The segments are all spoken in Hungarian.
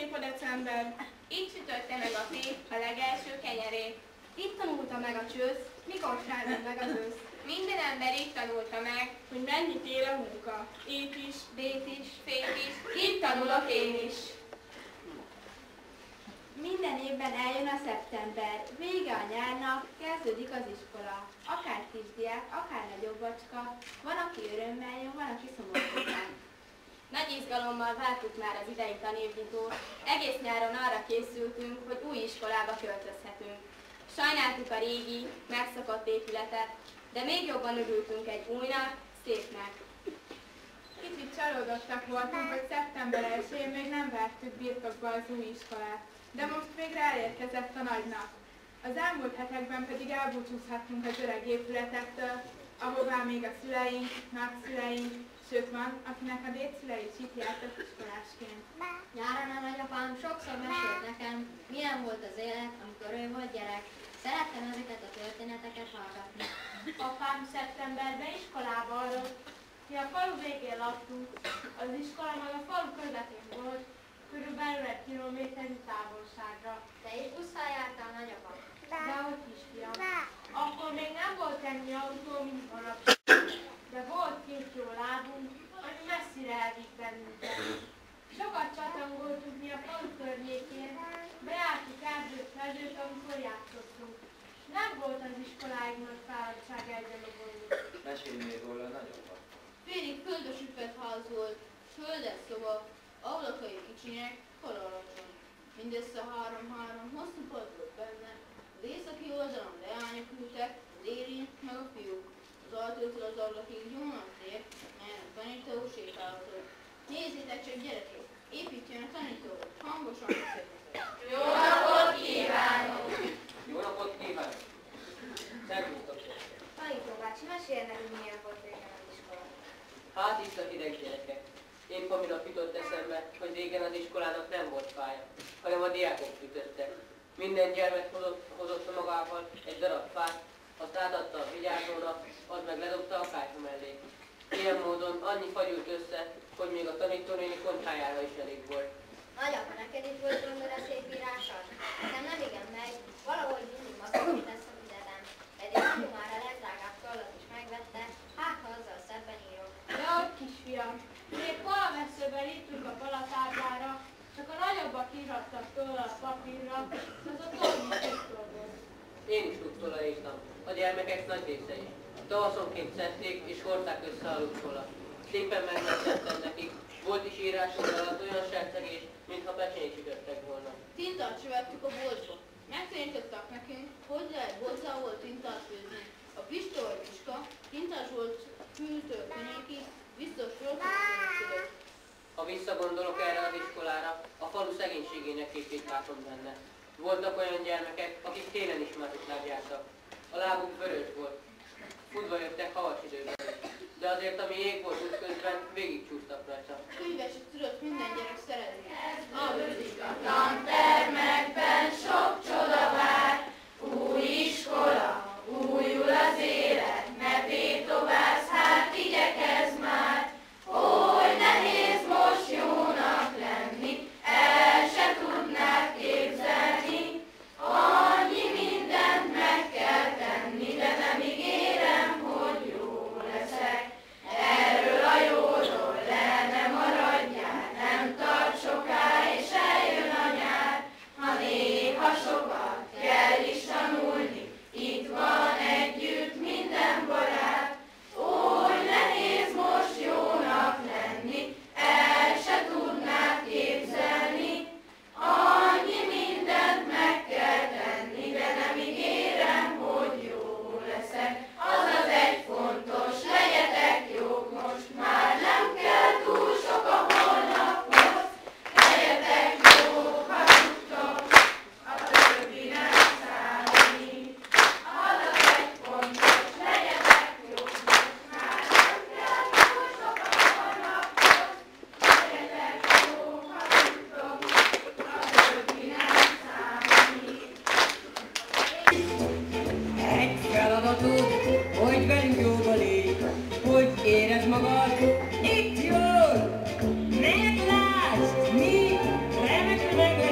szép a december. Itt sütötte meg a fé a legelső kenyerét. Itt tanulta meg a csősz, mikor sárgult meg az ősz. Minden ember itt tanulta meg, Hogy mennyit ér a munka. Ép is, Bét is, fét is, itt tanulok én is. minden évben eljön a szeptember, vége a nyárnak, kezdődik az iskola. Akár kisdiák, akár nagyobb bacska, van, aki örömmel jön, van, aki szomorúan. Nagy izgalommal vártuk már az idei tanévnyitót, egész nyáron arra készültünk, hogy új iskolába költözhetünk. Sajnáltuk a régi, megszakadt épületet, de még jobban örültünk egy újnak, szépnek. kicsit csalódottak voltunk, hogy szeptember 1-én még nem vettük birtokba az új iskolát. De most végre elérkezett a nagy nap. Az elmúlt hetekben pedig elbúcsúzhattunk az öreg épületektől, ahová még a szüleink, nagyszüleink, sőt van, akinek a dédszülei is itt jártak iskolásként. Nyáron a nagyapám sokszor mesélt nekem, milyen volt az élet, amikor ő volt gyerek. Szerettem ezeket a történeteket hallgatni. Apám szeptemberben iskolába adott. Mi a falu végén laktunk. Az iskola meg a falu közepén volt, körülbelül 1 kilométernyi távolságra. Te is busszal jártál, nagyapám? Dehogy kisfiam. Akkor még nem volt ennyi autó, mint manap. De volt 2 jó lábunk, ami messzire elvitt bennünket. Sokat csatangoltunk mi a falu környékén, bejártuk erdőt, mezőt, amikor játszottunk. Nem volt az iskoláig nagy fáradtság egyelogolni. Mesélj még róla nagyobbat. Félig földösített ház volt, földes szoba, ablakai kicsinek, fal alacsony. Mindössze 3-3 hosszú pad volt benne. Az északi oldalon leányok ültek, az élén meg a fiúk. Az ajtótól az ablakig jó nagy tér, melyen a tanító sétálhatott. Nézzétek csak, gyerekek! Építjön a tanító, hangosan beszélgetek. Jó napot kívánok! Jó napot kívánok! Szervusztok! Tanító bácsi, mesélj nekünk, milyen volt régen az iskola. Hát itt a hideg gyerekek. Épp a minap jutott eszembe, hogy régen az iskolának nem volt pálya, hanem a diákok ütöttek. Minden gyermek hozott magával egy darab fát, azt átadta a vigyázónak, az meg ledobta a kájha mellé. Ilyen módon annyi fa gyűlt össze, hogy még a tanítónéni konyhájára is elég volt. Nagyapa, neked is volt gondod a szép írásod? Nekem nem igen meg, valahogy mindig maszkot tesz a fizetem. Pedig anyu már a legdrágább tollat is megvette, hát ha azzal szebben írok. Dehogy kisfiam. Még valamennyiben írtunk a palatáblára, csak a nagyobbak írattak tőle a papírra, az a toll is tudtól volt. Én is tudtóla írtam, a gyermekek nagy része is. Tavaszonként szedték és hordták össze a luksolat. Szépen megmentettem nekik, volt is írásunk alatt olyan sercegés, mintha pecsényt sütöttek volna. Tintát vettük a boltba. Megtanítottak nekünk, hogy lehet boltzából tintát főzni. A Pista vagy Piska tintás volt fűtől könyékig, biztos volt a főnökülök. Ha visszagondolok erre az iskolára, a falu szegénységének képét látom benne. Voltak olyan gyermekek, akik télen is másikláb jártak. A lábuk vörös volt. Futva jöttek havas időben. De azért, ami jég volt útközben, végigcsúsztak rajta. Könyveset tudott minden gyerek szeretni. Tantermekben sok csoda vár, új iskola, újul az élet, ne tétovázz, hát igyekezz már. Oly nehéz most jónak lenni, el se tudnád képzelni. Annyi mindent meg kell tenni, de nem ígérem, hogy jó leszek. Erről a jóról le ne maradjál, nem tart soká, és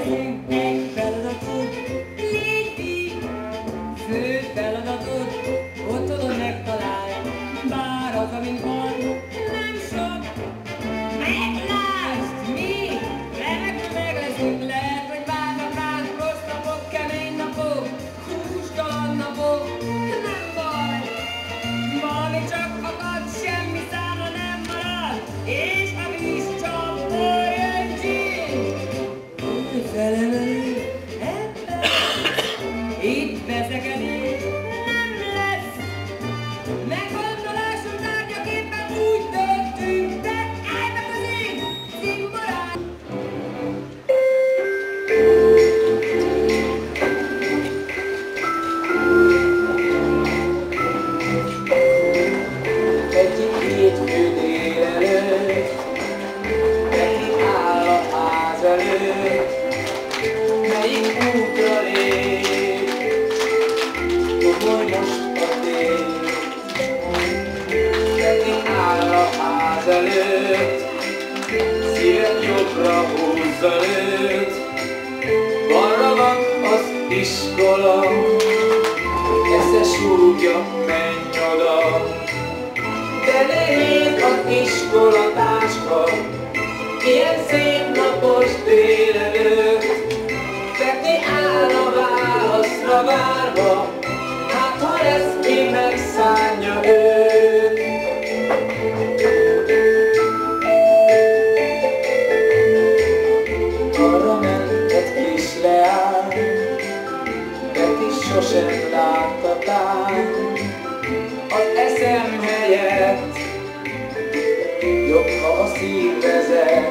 teszünk egy feladatot, légy így, fő feladatod, otthon megtalálj, bár az, amin van, nem sok. Meglásd, mi remekül meg leszünk, lehet, hogy várnak ránk rossz napok, kemény napok, hústalan napok, nem baj, valami csak akad, semmi számla nem marad, és a víz csaporjon ki. Felemelő ebben, itt veszekedés nem lesz, meggondolásunk tárgyaképpen úgy döntünk, de állnak az én szimborán. Egyik hétfő délelőtt, neki áll a ház előtt, melyik útra lép, komoly most a tét. Neki áll a ház előtt, szíve jobbra húzza őt, balra van az iskola, esze súgja, menj oda. De nehéz az iskolatáska, ilyen szép napos délelőtt. Peti áll a válaszra várva, hát ha lesz, ki megszánja őt. Arra mentett kis leány, Peti sosem látta tán. Az eszem helyett jobb, ha a szív vezet.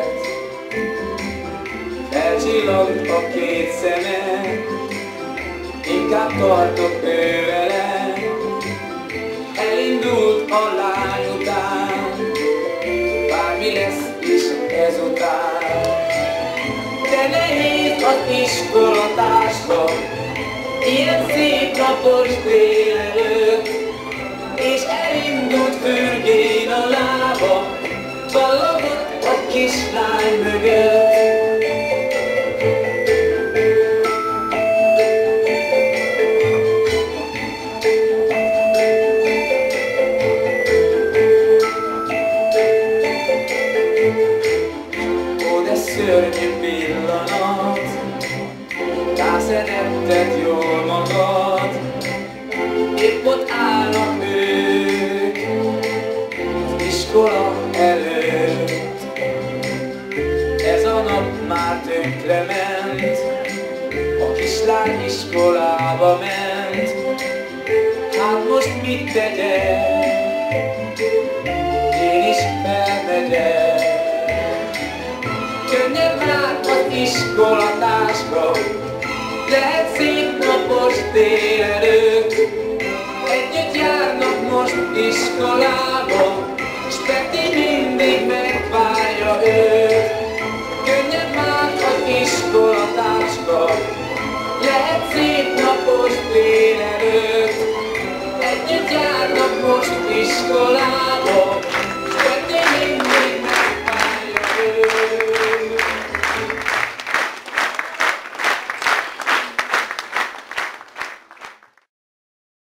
Elcsillant a két szeme, inkább tartok ő vele. Elindult a lány után, bármi lesz is ezután. De nehéz az iskolatáska, ilyen szép napos délelőtt, és elindult fürgén a lába, ballagott a kislány mögött. Ó, de szörnyű pillanat, rászeretted jól magad, épp ott állnak ők az iskola előtt. Ez a nap már tönkrement, a kislány iskolába ment. Hát most mit tegyek? Én is felmegyek. Könnyebb már az iskolatáska, lehet szép napos délelőtt. Együtt járnak most iskolába, s Peti mindig megvárja őt. Könnyebb már az iskolatáska, lehet szép napos délelőtt. Együtt járnak most iskolába,